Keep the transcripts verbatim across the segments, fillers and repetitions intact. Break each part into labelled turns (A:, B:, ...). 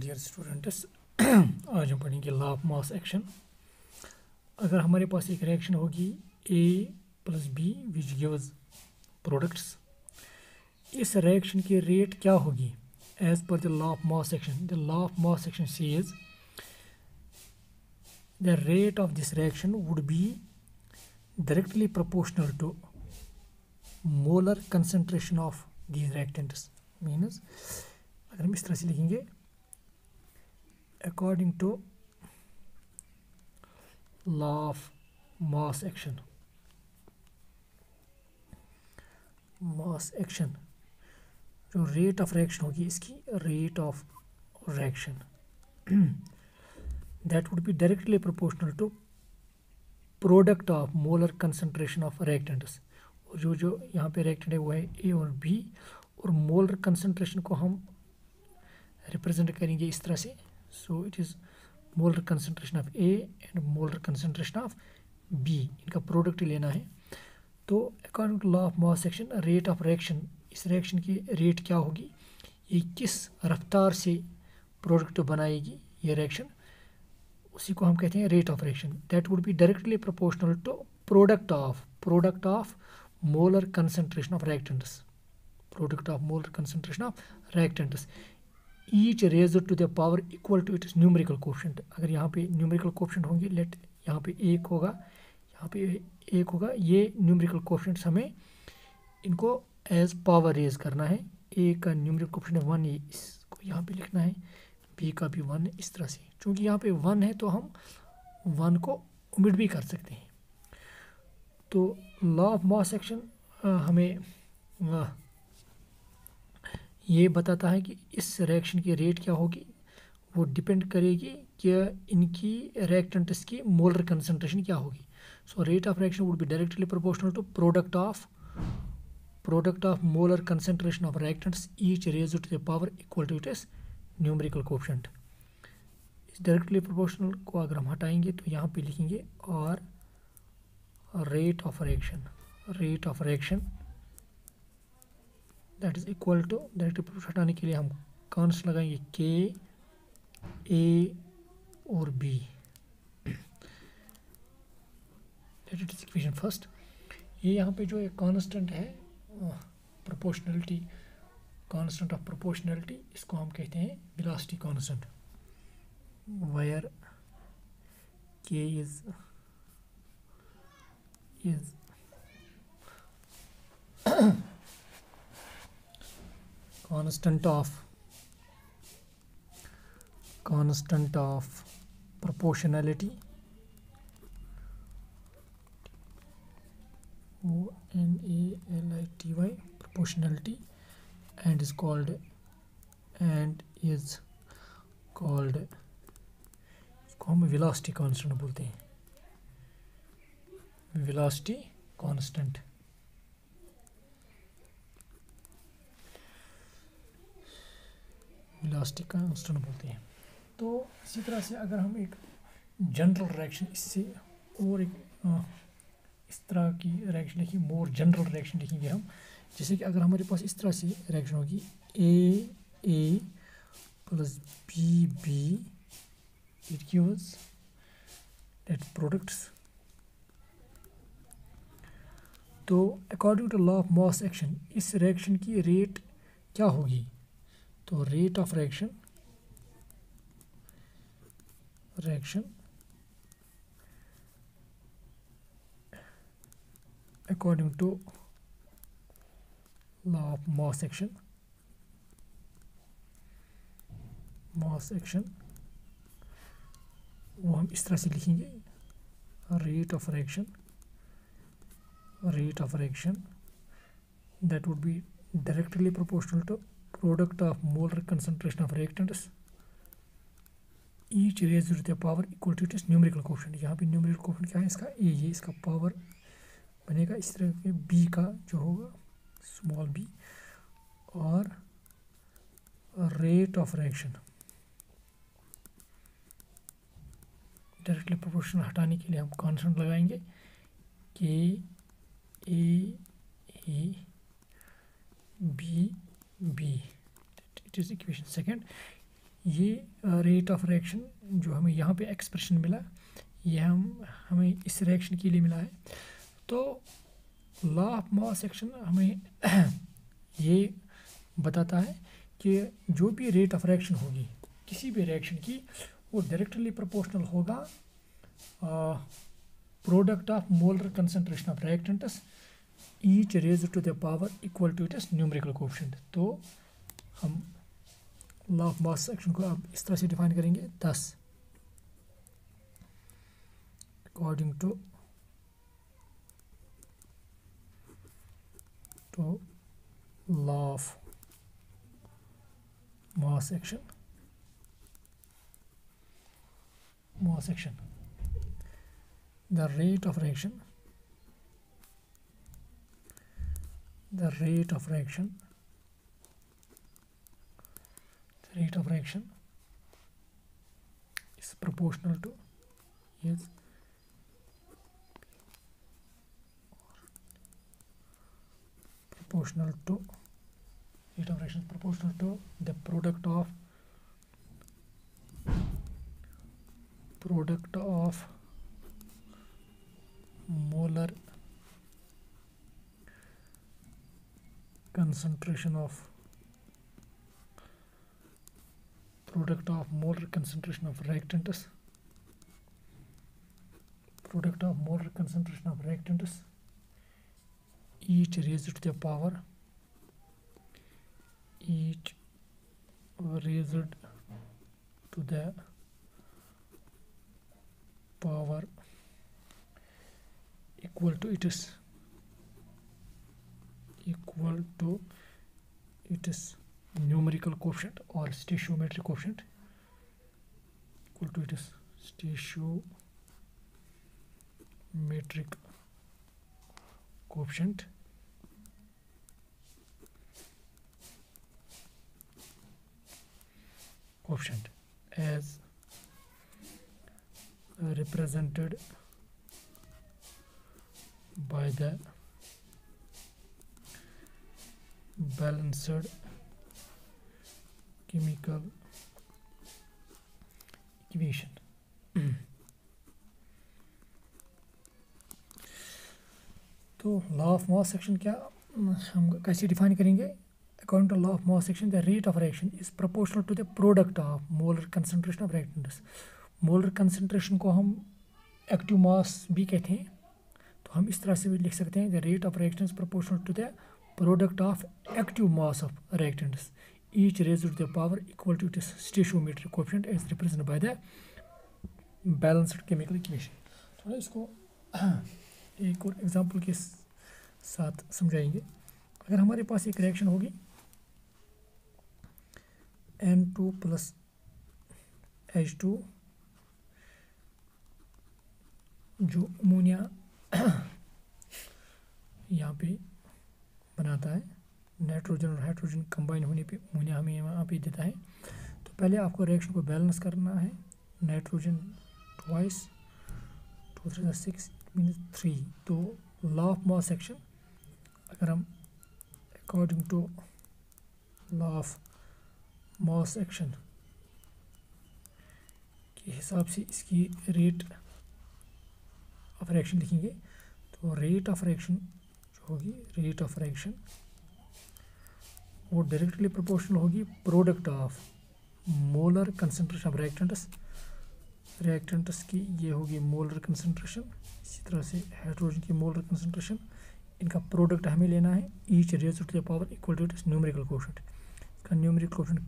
A: Dear students, आज हम पढ़ेंगे लॉ ऑफ मास एक्शन। अगर हमारे पास एक रिएक्शन होगी A plus B which gives products, इस रिएक्शन की रेट क्या होगी as per the law of mass action? The law of mass action says the rate of this reaction would be directly proportional to molar concentration of these reactants. Means अगर हम इस तरह से लिखेंगे, according to law of mass action, mass action जो rate of reaction होगी इसकी rate of reaction that would be directly proportional to product of molar concentration of reactants. और जो जो यहाँ पे रिएक्टेंट है वो है ए और बी, और मोलर कंसंट्रेशन को हम रिप्रेजेंट करेंगे इस तरह से। So it is molar concentration of A and molar concentration of B, इनका प्रोडक्ट लेना है। तो according to law of mass action, rate of reaction, इस रिएक्शन की रेट क्या होगी, ये किस रफ्तार से प्रोडक्ट बनाएगी ये रिएक्शन, उसी को हम कहते हैं rate of reaction. That would be directly proportional to product of product of molar concentration of reactants, product of molar concentration of reactants each raised to the power equal to its numerical coefficient. अगर यहाँ पे numerical coefficient होंगे, late यहाँ पे एक होगा, यहाँ पे एक होगा, ये न्यूमेरिकल कोफिशिएंट्स हमें इनको एज पावर रेज करना है। ए का न्यूमेरिकल कोफिशिएंट वन, ये इसको यहाँ पे लिखना है, बी का भी वन, इस तरह से। चूँकि यहाँ पे वन है तो हम वन को ओमिट भी कर सकते हैं। तो लॉ ऑफ मास एक्शन हमें आ, ये बताता है कि इस रिएक्शन की रेट क्या होगी, वो डिपेंड करेगी कि इनकी रिएक्टेंट्स की मोलर कंसंट्रेशन क्या होगी। So rate of reaction would be directly proportional to product of product of molar concentration of reactants each raise to the power equal to its numerical coefficient. इस directly proportional को अगर हम हटाएंगे तो यहाँ पे लिखेंगे और rate of reaction, rate of reaction that is equal to, directly proportional हटाने के लिए हम कॉन्स्ट लगाएंगे के, ए और B. That is equation first. ये यहाँ पे जो एक कांस्टेंट है प्रोपोर्शनलिटी, कांस्टेंट ऑफ प्रोपोर्शनलिटी, इसको हम कहते हैं velocity constant, where K is is constant of constant of proportionality, O N A L I T Y, proportionality, and is called and is called इसको हम velocity constant बोलते हैं, velocity constant। Velocity constant बोलते हैं। तो इसी तरह से अगर हम एक जनरल रिएक्शन, इससे और एक आ, इस तरह की रिएक्शन लिखी, मोर जनरल रिएक्शन लिखेंगे हम। जैसे कि अगर हमारे पास इस तरह से रिएक्शन होगी A A plus B B, it gives that products. तो according to law of mass action इस रिएक्शन की रेट क्या होगी? तो rate of reaction reaction according to law of mass action, mass action वो हम इस तरह से लिखेंगे, rate of reaction rate of reaction that would be directly proportional to product of molar concentration of reactants each raise to the power equal to its numerical coefficient. यहाँ पे numerical coefficient क्या है इसका, ए, ये इसका पावर बनेगा इस तरह के, बी का जो होगा स्मॉल बी, और rate of reaction directly proportional हटाने के लिए हम कांस्टेंट लगाएंगे K, A A B B, it is equation second. ये रेट ऑफ रिएक्शन जो हमें यहाँ पे एक्सप्रेशन मिला, ये हम हमें इस रिएक्शन के लिए मिला है। तो लॉ ऑफ मास एक्शन हमें ये बताता है कि जो भी रेट ऑफ रिएक्शन होगी किसी भी रिएक्शन की, वो डायरेक्टली प्रोपोर्शनल होगा product of molar concentration of reactants each raised to the power equal to its numerical coefficient. तो हम लॉ ऑफ मास एक्शन को अब इस तरह से डिफाइन करेंगे, thus according to to law of mass action mass action the rate of reaction the rate of reaction the rate of reaction is proportional to is proportional to rate of reaction is proportional to the product of product of molar concentration of product of molar concentration of reactants product of molar concentration of reactants each raised to the power each raised to the power equal to its equal to its numerical coefficient or stoichiometric coefficient equal to its stoichiometric coefficient coefficient as represented by the balanced chemical equation। तो law of mass action क्या हम कैसे define करेंगे? According to law of mass action the rate of reaction is proportional to the product of molar concentration of reactants. Molar concentration को हम active mass भी कहते हैं, तो हम इस तरह से भी लिख सकते हैं the rate of reaction is proportional to the product of active mass of reactants each raised to the power equal to its stoichiometric coefficient as represented by the balanced chemical equation. थोड़ा इसको एक और example के साथ समझाएंगे। अगर हमारे पास एक रिएक्शन होगी N two plus H two जो अमोनिया यहाँ पे बनाता है, नाइट्रोजन और हाइड्रोजन कंबाइन होने पे अमोनिया हमें यहाँ पे देता है। तो पहले आपको रिएक्शन को बैलेंस करना है। Nitrogen twice two three six means three. तो लॉ ऑफ मास एक्शन अगर हम according to law of mass action के हिसाब से इसकी रेट ऑफ रिएक्शन लिखेंगे, तो रेट ऑफ रिएक्शन जो होगी रेट ऑफ रिएक्शन वो डायरेक्टली प्रोपोर्शनल होगी product of molar concentration of reactants reactants की ये होगी मोलर कंसंट्रेशन, इसी तरह से हाइड्रोजन की मोलर कंसंट्रेशन, इनका प्रोडक्ट हमें लेना है each raise to the power equal to its numerical coefficient. इसका न्यूमेरिकल कोएफिशिएंट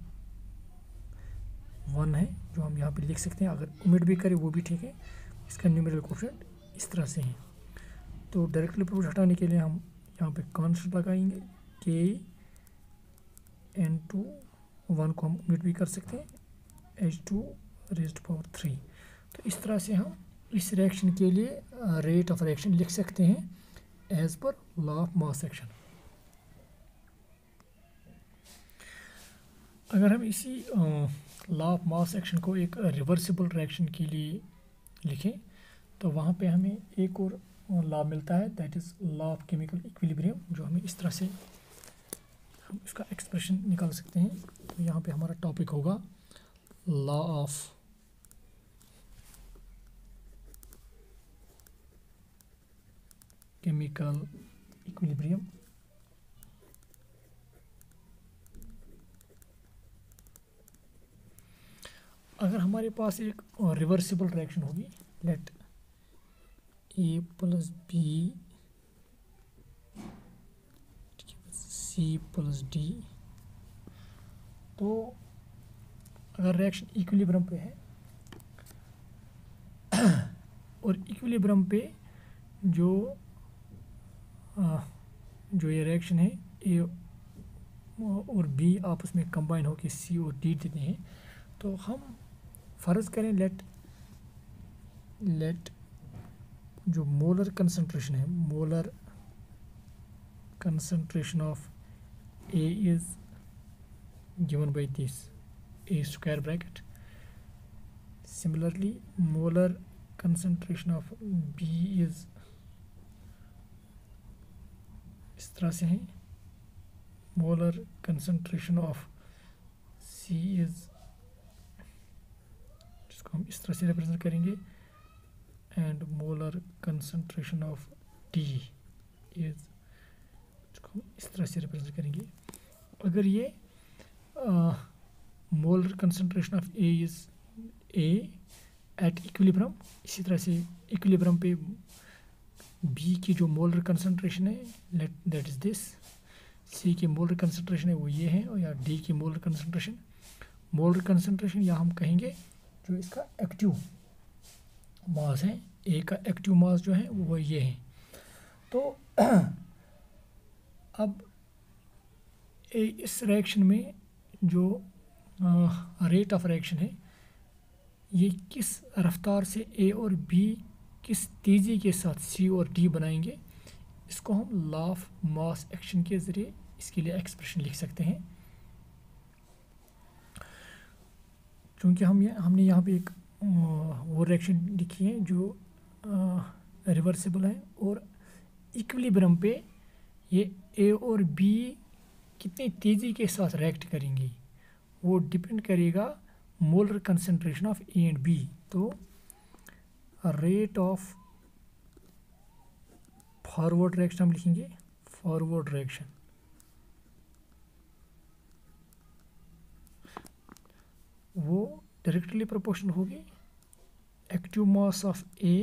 A: वन है जो हम यहाँ पे लिख सकते हैं, अगर ओमिट भी करें वो भी ठीक है। इसका न्यूमेरिकल कोएफिशिएंट इस तरह से है। तो डायरेक्टली प्रोपोर्शनल हटाने के लिए हम यहाँ पे कांस्टेंट लगाएंगे के एन टू वन को हम ओमिट भी कर सकते हैं H two raised power three. तो इस तरह से हम इस रिएक्शन के लिए रेट ऑफ रिएक्शन लिख सकते हैं एज पर लॉ ऑफ मास एक्शन। अगर हम इसी लॉ ऑफ मास एक्शन को एक रिवर्सिबल रिएक्शन के लिए लिखें तो वहाँ पे हमें एक और लॉ मिलता है, that is law of chemical equilibrium, जो हमें इस तरह से हम इसका एक्सप्रेशन निकाल सकते हैं। तो यहाँ पे हमारा टॉपिक होगा लॉ ऑफ केमिकल इक्विलिब्रियम। अगर हमारे पास एक रिवर्सिबल रिएक्शन होगी, let A plus B C plus D, तो अगर रिएक्शन इक्विलिब्रियम पे है और इक्विलिब्रियम पे जो आ, जो ये रिएक्शन है ए और बी आपस में कंबाइन होकर सी और डी देते हैं, तो हम फ़र्ज़ करें लेट लेट जो मोलर कंसंट्रेशन है, molar concentration of A is given by this A square bracket. Similarly, molar concentration of B is इस तरह से है, molar concentration of C is, जिसको हम इस तरह से रिप्रेजेंट करेंगे, and molar concentration of D is, हम इस तरह से रिप्रेजेंट करेंगे। अगर ये molar concentration of A is A at equilibrium, इसी तरह से इक्विलिब्रियम पे बी की जो मोलर कंसंट्रेशन है, let that is this, C की मोलर कंसंट्रेशन है वो ये है, और या डी की मोलर कंसंट्रेशन, मोलर कंसंट्रेशन या हम कहेंगे जो इसका एक्टिव मास है, ए का एक्टिव मास जो है वो ये है। तो अब ए इस रिएक्शन में जो रेट ऑफ रिएक्शन है, ये किस रफ्तार से ए और बी किस तेज़ी के साथ सी और डी बनाएंगे, इसको हम लॉ ऑफ मास एक्शन के ज़रिए इसके लिए एक्सप्रेशन लिख सकते हैं। क्योंकि हम ये हमने यहाँ पे एक वो रिएक्शन लिखी है जो रिवर्सिबल है, और इक्विलिब्रियम पे ये ए और बी कितनी तेज़ी के साथ रिएक्ट करेंगी वो डिपेंड करेगा molar concentration of A and B. तो रेट ऑफ फॉरवर्ड रिएक्शन हम लिखेंगे, फॉरवर्ड रिएक्शन वो डायरेक्टली प्रोपोर्शनल होगी एक्टिव मास ऑफ ए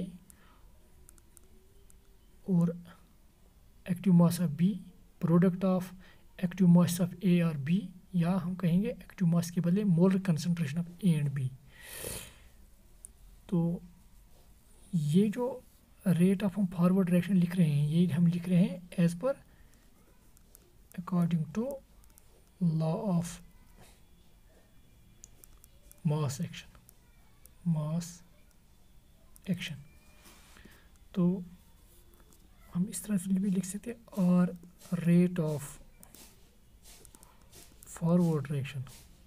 A: और active mass of B, product of active mass of A और बी, या हम कहेंगे एक्टिव मास के बदले molar concentration of A and B. तो ये जो रेट ऑफ हम फॉरवर्ड रिएक्शन लिख रहे हैं, ये हम लिख रहे हैं as per according to law of mass action, mass action. तो हम इस तरह से भी लिख सकते हैं, और rate of forward reaction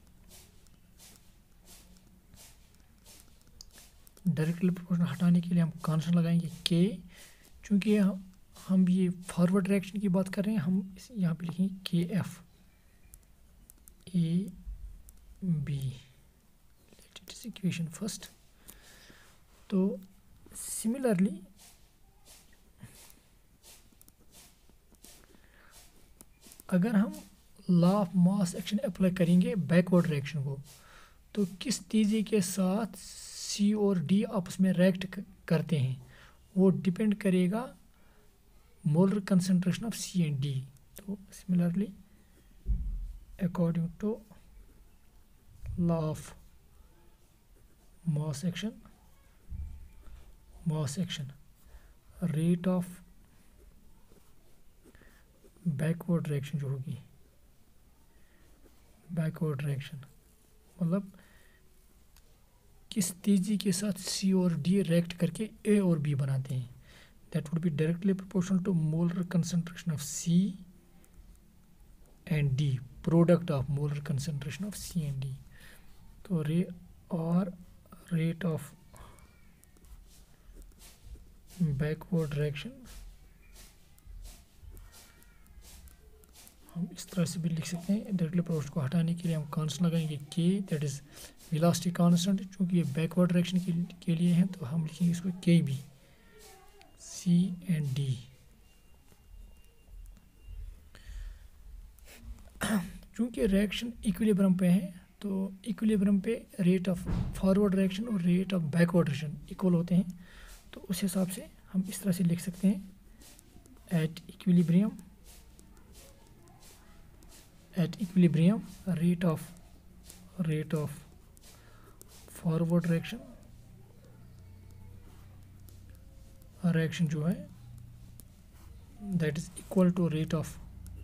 A: directly proportional हटाने के लिए हम कांस्टेंट लगाएंगे के, चूँकि हम हम ये फॉरवर्ड रिएक्शन की बात कर रहे हैं, हम इस यहाँ पे लिखेंगे K F A B, let it is equation first. तो सिमिलरली अगर हम law of mass action apply करेंगे बैकवर्ड रिएक्शन को, तो किस तेज़ी के साथ सी और डी आपस में रिएक्ट करते हैं वो डिपेंड करेगा molar concentration of C and D. तो similarly according to law of mass action, mass action rate of backward reaction जो होगी, बैकवर्ड रिएक्शन मतलब किस तेज़ी के साथ सी और डी रिएक्ट करके ए और बी बनाते हैं, that would be directly proportional to molar concentration of C and D, product of molar concentration of C and D. तो रे और रेट ऑफ बैकवर्ड रिएक्शन हम इस तरह से भी लिख सकते हैं। डायरेक्टली प्रोपोर्शनल को हटाने के लिए हम कांस्टेंट लगाएंगे के, दैट इज वेलोसिटी कांस्टेंट, चूँकि ये बैकवर्ड डायरेक्शन के, के लिए है तो हम लिखेंगे इसको K B, C and D. चूँकि रिएक्शन इक्विलिब्रियम पे है तो इक्विलिब्रियम पे रेट ऑफ फॉरवर्ड डायरेक्शन और rate of backward direction equal होते हैं, तो उस हिसाब से हम इस तरह से लिख सकते हैं at equilibrium at equilibrium rate of rate of forward direction reaction जो है that is equal to rate of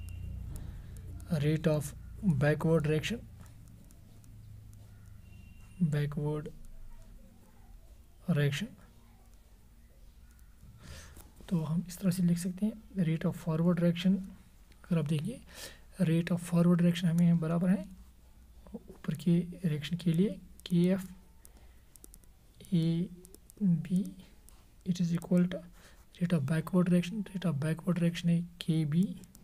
A: rate of backward direction backward direction. तो हम इस तरह से लिख सकते हैं रेट ऑफ फॉरवर्ड डायरेक्शन। अगर आप देखिए रेट ऑफ फॉरवर्ड डायरेक्शन हमें बराबर है ऊपर के डायरेक्शन के लिए K F A B, it is equal to rate of backward direction, rate of backward direction है के बी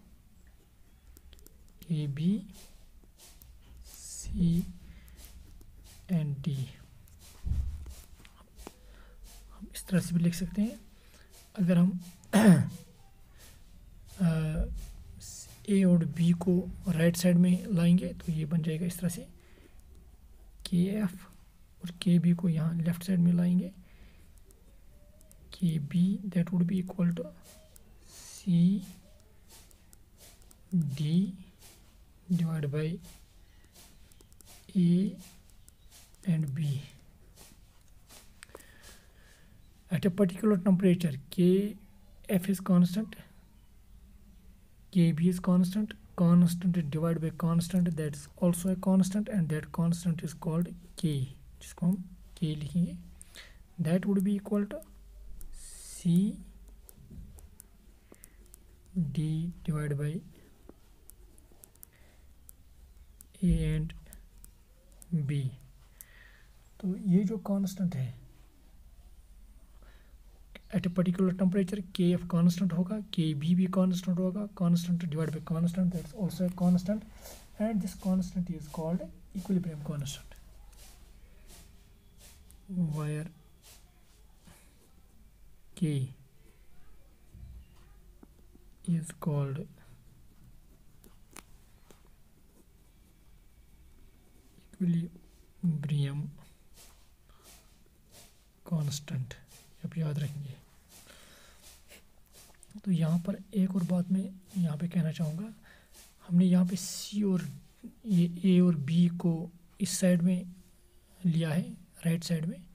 A: के बी सी एंड डी। हम इस तरह से भी लिख सकते हैं। अगर हम ए और बी को राइट साइड में लाएंगे तो ये बन जाएगा इस तरह से के एफ, और के बी को यहाँ लेफ्ट साइड में लाएंगे K B that would be equal to C D divide by A and B. At a particular temperature, K F is constant, K B is constant, constant is divided by constant that is also a constant, and that constant is called K, जिसको हम K लिखेंगे। That would be equal to C D divided by A and B। तो ये जो constant है at a particular temperature K F constant होगा, K B भी constant होगा, constant divide by constant that's also a constant, and this constant is called equilibrium constant, where K is called equilibrium constant. आप याद रखेंगे। तो यहाँ पर एक और बात मैं यहाँ पे कहना चाहूँगा, हमने यहाँ पे सी और ये ए और बी को इस साइड में लिया है राइट साइड में,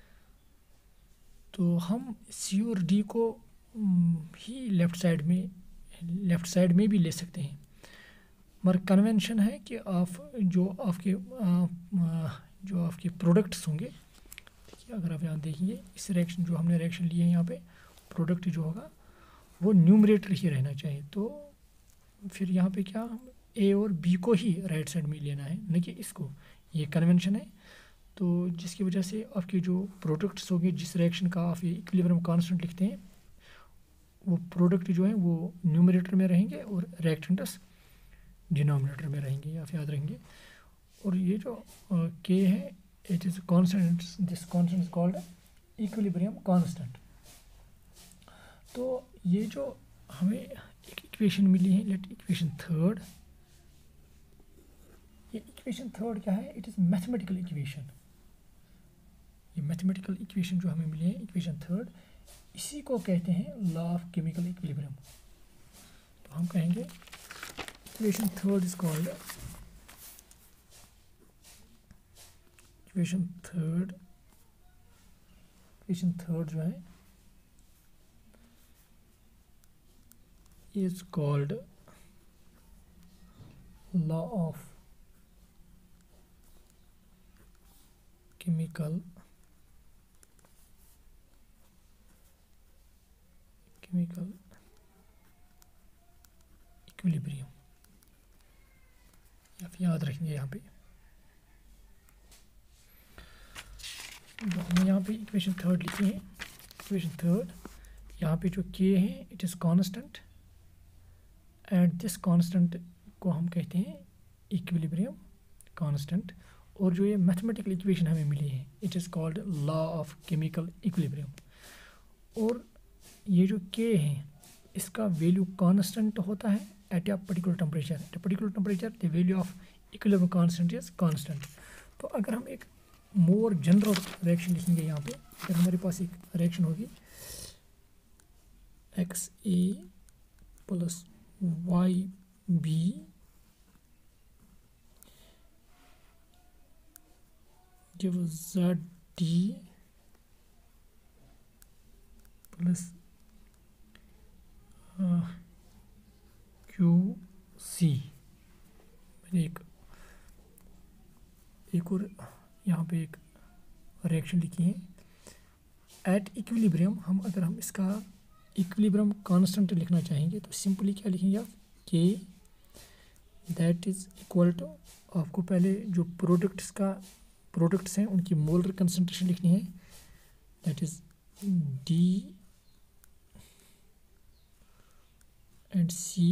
A: तो हम सी और डी को ही लेफ़्ट साइड में लेफ़्ट साइड में भी ले सकते हैं, मगर कन्वेंशन है कि आप जो आपके जो आपके प्रोडक्ट्स होंगे, अगर आप यहाँ देखिए इस रिएक्शन जो हमने रिएक्शन लिए है यहाँ पे प्रोडक्ट जो होगा वो न्यूमरेटर ही रहना चाहिए। तो फिर यहाँ पे क्या हम ए और बी को ही राइट साइड में लेना है, न कि इसको। ये कन्वेंशन है। तो जिसकी वजह से आपके जो प्रोडक्ट्स होंगे, जिस रिएक्शन का आप ये इक्विलिब्रियम कांस्टेंट लिखते हैं, वो प्रोडक्ट जो है वो न्यूमरेटर में रहेंगे और रिएक्टेंट्स डिनोमिनेटर में रहेंगे, आप याद रहेंगे। और ये जो के है it is a constant, this constant is called equilibrium constant। तो ये जो हमें एक इक्वेशन मिली है, लेट इक्वेशन थर्ड, ये इक्वेशन थर्ड क्या है? It is mathematical equation. ये मैथमेटिकल इक्वेशन जो हमें मिली है इक्वेशन थर्ड, इसी को कहते हैं लॉ ऑफ केमिकल इक्विलिब्रियम। तो हम कहेंगे equation third is called equation third equation third जो है is called law of chemical chemical equilibrium. आप याद रखेंगे यहाँ पे। तो हमने यहाँ पे इक्वेशन थर्ड लिखी है। इक्वेशन थर्ड यहाँ पे जो के है it is constant, and this constant को हम कहते हैं इक्विलिब्रियम कांस्टेंट। और जो ये मैथमेटिकल इक्वेशन हमें मिली है it is called law of chemical equilibrium. और ये जो के है इसका वैल्यू कांस्टेंट होता है at a particular temperature. At a particular temperature the value of equilibrium constant is constant. तो अगर हम एक मोर जनरल रिएक्शन लिखेंगे यहाँ पे, अगर हमारे पास एक रिएक्शन होगी X A plus Y B give Z D plus Q C. मैंने एक एक और यहाँ पे एक रिएक्शन लिखी है एट इक्विलिब्रियम। हम अगर हम इसका इक्विलिब्रियम कांस्टेंट लिखना चाहेंगे तो सिंपली क्या लिखेंगे आप, के दैट इज इक्वल टू, आपको पहले जो प्रोडक्ट्स का प्रोडक्ट्स हैं उनकी मोलर कंसंट्रेशन लिखनी है, that is D and C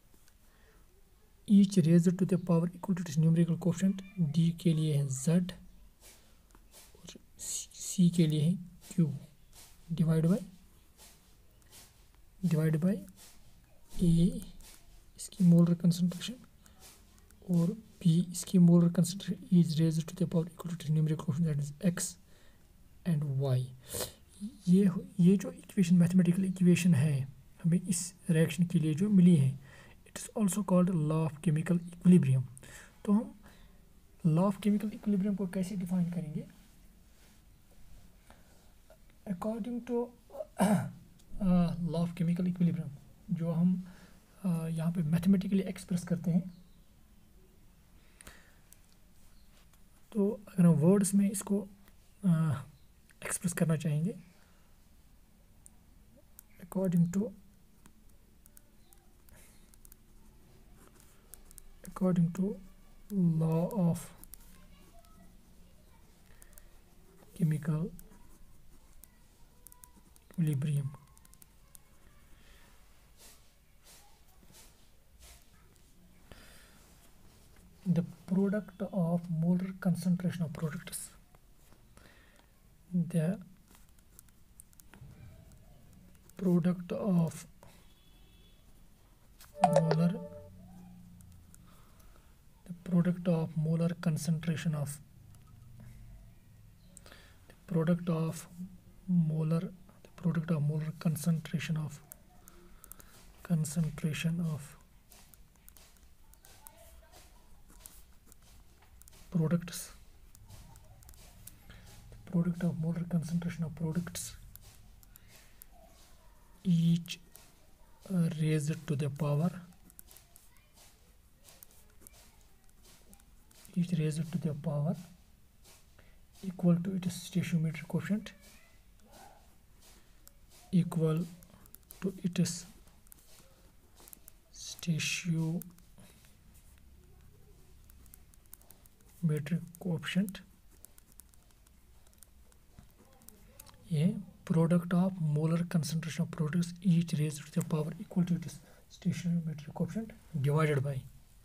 A: each raise to the power equal to this numerical coefficient. D के लिए है जेड और सी के लिए है Q, divide by divide by A इसकी मोलर कंसंट्रेशन और बी इसकी molar concentration is raise to the power equal to this numerical coefficient that is X and Y. ये ये जो इक्वेशन मैथमेटिकल इक्वेशन है हमें इस रिएक्शन के लिए जो मिली है it is also called law of chemical equilibrium. तो हम लॉ ऑफ केमिकल इक्विलिब्रियम को कैसे डिफाइन करेंगे, according to law of chemical equilibrium जो हम uh, यहाँ पे मैथमेटिकली एक्सप्रेस करते हैं। तो अगर हम वर्ड्स में इसको एक्सप्रेस uh, करना चाहेंगे, according to according to law of chemical equilibrium, the product of molar concentration of products, the product of molar product of molar concentration of the product of molar the product of molar concentration of concentration of products the product of molar concentration of products each uh, raised to the power each raised to the power equal to its stoichiometric coefficient equal to its stoichiometric coefficient। ये product of molar concentration of products each raised to the power equal to its stoichiometric coefficient divided by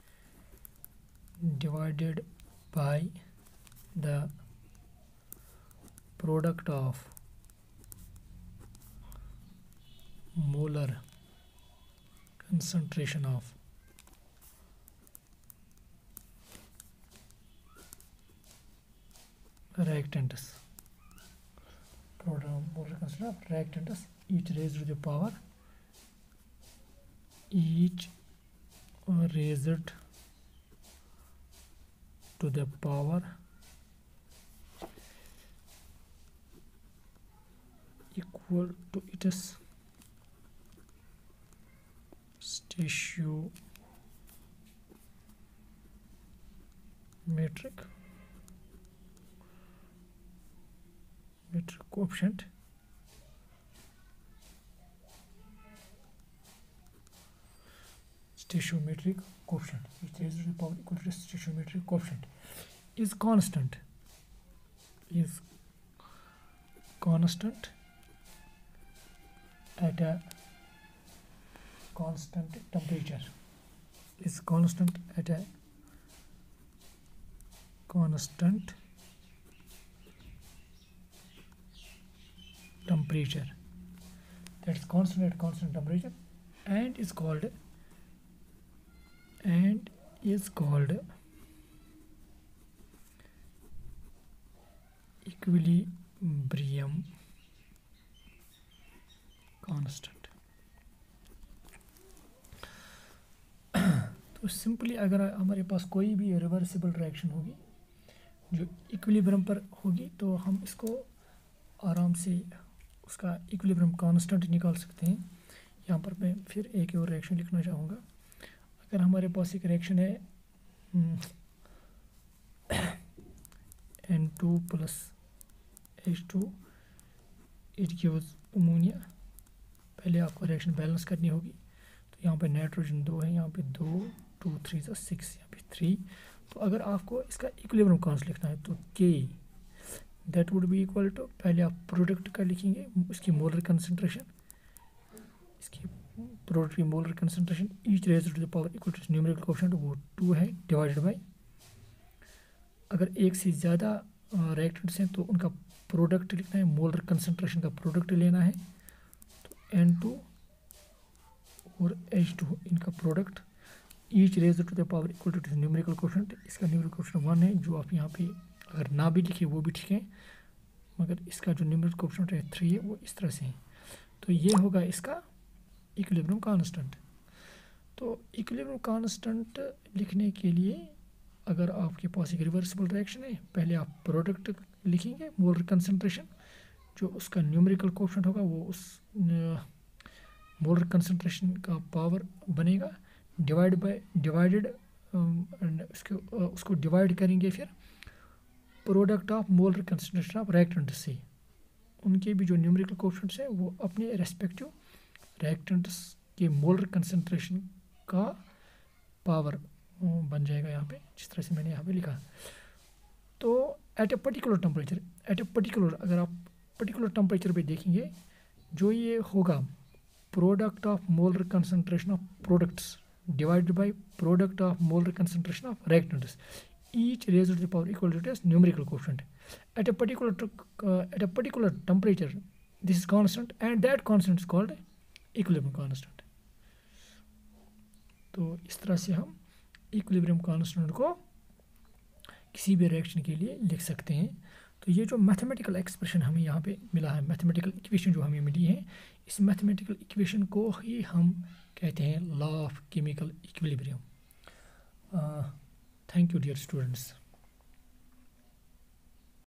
A: divided by the product of molar concentration of reactants product of molar concentration of reactants each raised to the power each raised to the power equal to its stoichiometric metric coefficient stoichiometric coefficient which is to the power equal to stoichiometric coefficient is constant is constant at a constant temperature is constant at a constant temperature, that is constant at constant temperature, and is called and is called equilibrium constant. तो simply अगर हमारे पास कोई भी reversible reaction होगी जो equilibrium पर होगी तो हम इसको आराम से उसका इक्विलिब्रियम कांस्टेंट निकाल सकते हैं। यहाँ पर मैं फिर एक और रिएक्शन लिखना चाहूँगा। अगर हमारे पास एक रिएक्शन है N two plus H two, it gives ammonia. पहले आपको रिएक्शन बैलेंस करनी होगी, तो यहाँ पे नाइट्रोजन दो है, यहाँ पे दो, टू थ्री सा सिक्स, यहाँ पे थ्री। तो अगर आपको इसका इक्विलिब्रियम कांस्टेंट लिखना है तो K that would be equal to, पहले आप प्रोडक्ट का लिखेंगे, इसकी मोलर कंसंट्रेशन, इसकी प्रोडक्ट की molar concentration each raise to the power equal to numerical coefficient वो टू है डिवाइडेड बाय, अगर एक से ज़्यादा रिएक्टेंट्स हैं तो उनका प्रोडक्ट लिखना है, मोलर कंसंट्रेशन का प्रोडक्ट लेना है। तो एन टू और एच टू इनका product each raise to the power equal to numerical coefficient, इसका न्यूमेरिकल कोएफिशिएंट वन है, जो आप यहाँ पे अगर ना भी लिखे वो भी ठीक है, मगर इसका जो न्यूमेरिकल कोएफिशिएंट है थ्री है वो इस तरह से है। तो ये होगा इसका इक्विलिब्रियम कांस्टेंट। तो इक्विलिब्रियम कांस्टेंट लिखने के लिए अगर आपके पास एक रिवर्सिबल रिएक्शन है, पहले आप प्रोडक्ट लिखेंगे, मोलर कंसंट्रेशन, जो उसका न्यूमेरिकल कोएफिशिएंट होगा वो उस मोलर कंसंट्रेशन का पावर बनेगा डिवाइड बाय डिवाइडेड, उसको उसको डिवाइड करेंगे फिर product of molar concentration of reactants से, उनके भी जो न्यूमेरिकल कोएफिशिएंट्स है वो अपने रेस्पेक्टिव रिएक्टेंट्स के मोलर कंसंट्रेशन का पावर बन जाएगा यहाँ पे, जिस तरह से मैंने यहाँ पे लिखा। तो at a particular temperature, at a particular अगर आप पर्टिकुलर टेम्परेचर पे देखेंगे, जो ये होगा product of molar concentration of products divided by product of molar concentration of reactants each raised to the power equal to its numerical quotient at a particular uh, at a particular temperature. This is constant and that constant is called equilibrium constant. तो इस तरह से हम equilibrium constant को किसी भी reaction के लिए लिख सकते हैं। तो ये जो मैथमेटिकल एक्सप्रेशन हमें यहाँ पे मिला है, मैथमेटिकल इक्वेशन जो हमें मिली है, इस मैथमेटिकल इक्वेशन को ही हम कहते हैं law of chemical equilibrium. Thank you, dear students.